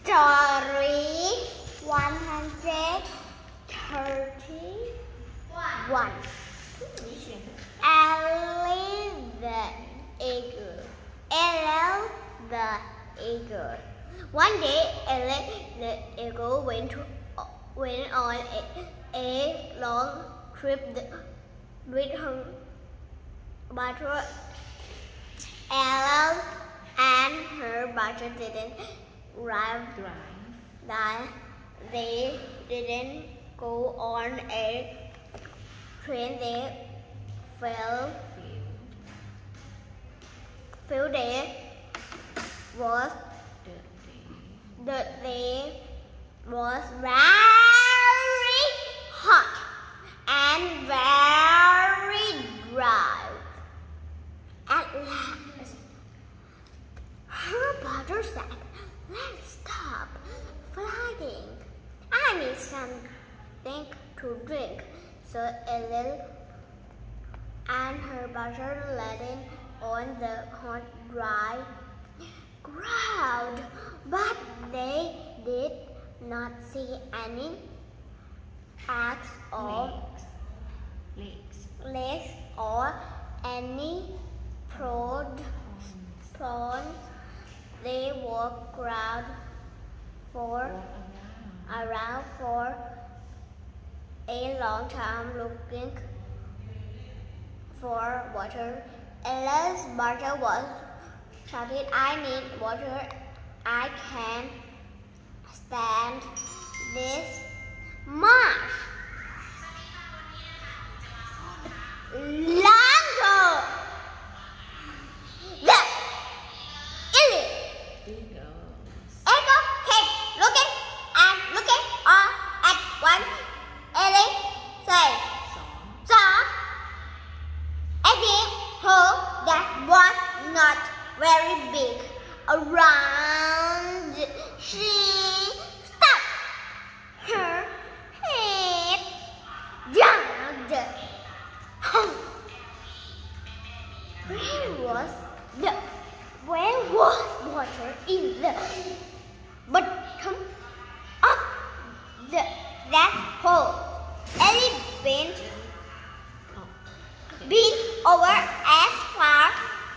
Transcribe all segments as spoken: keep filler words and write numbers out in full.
Story one hundred thirty-one. Ellie the Eagle. Ellie the Eagle. One day, Ellie the Eagle went, to, went on a, a long trip with her mother. Ellie and her mother didn't drive. That they didn't go on a train. They fell. Few days was the day was very hot and very dry. At last, her mother said, "Let's stop flying. I need something to drink." So Ellie and her mother landed on the hot, dry ground, but they did not see any eggs or legs, legs or any prawns. prawns. They walked around for around for a long time looking for water. Ellie's mother was shouted, "I need water. I can't stand this much longer." The Ellie Eagle kept looking and looking all at once. Ellie said, "Saw a big hole that was not very big around." She stuck her head down the hole. Where was the where was water in the bottom of the that hole? Ellie bent bent over as far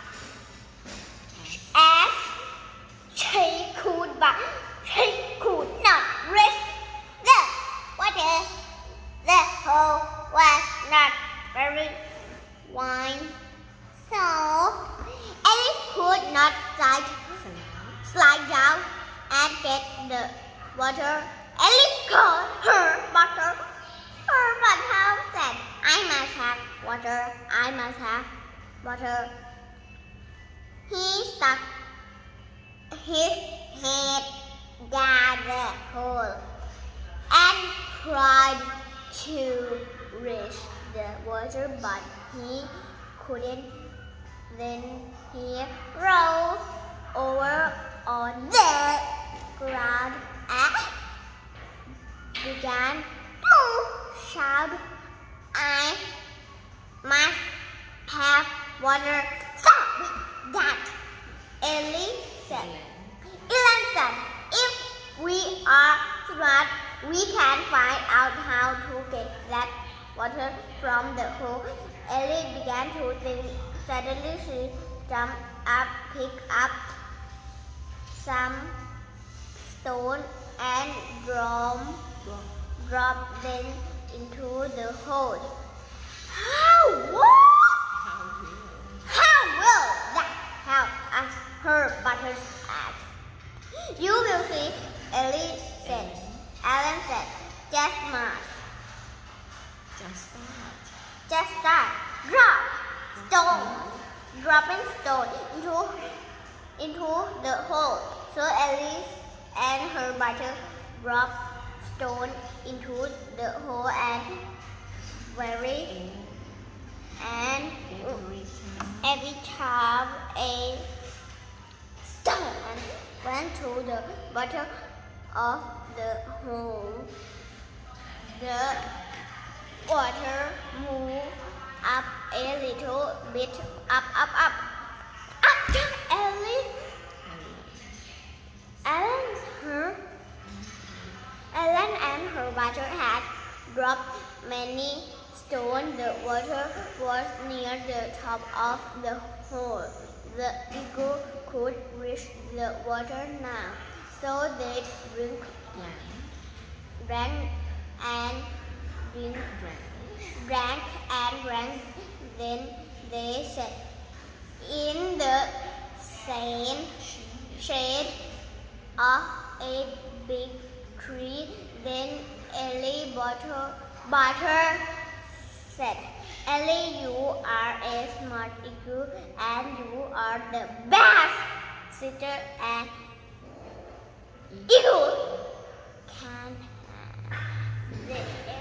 as she could, but she could not reach the water. The hole was not very wide, so Ellie could not slide, slide down and get the water. Ellie called her mother. Her mother said, "I must have water. I must have water." He stuck his head down the hole and tried to reach the water, but he couldn't. Then he rolled over on the ground and began to shout, "I must have water." "Stop that!" Ellie said. Ellie said, "If we are smart, we can find out how to get that water from the hole." Ellie began to think. Suddenly she jumped up, picked up some stone and dropped, dropped them into the hole. How what? How will that help us? Her mother asked. "You will see," Ellie said. Alan said, "Just smart. Just start. Just start. Drop stone, dropping stone into into the hole." So Ellie and her mother dropped stone into the hole, and very and every time a stone went to the bottom of the hole, the water moved up a little bit, up, up, up. After Ellie, Ellie, her water had dropped many stones. The water was near the top of the hole. The eagle could reach the water now, so they drank, drank and drink, drank and drank. Then they sat in the same shade of a big tree. Then Ellie Butter, Butter said, "Ellie, you are a smart eagle and you are the best sitter an eagle can have."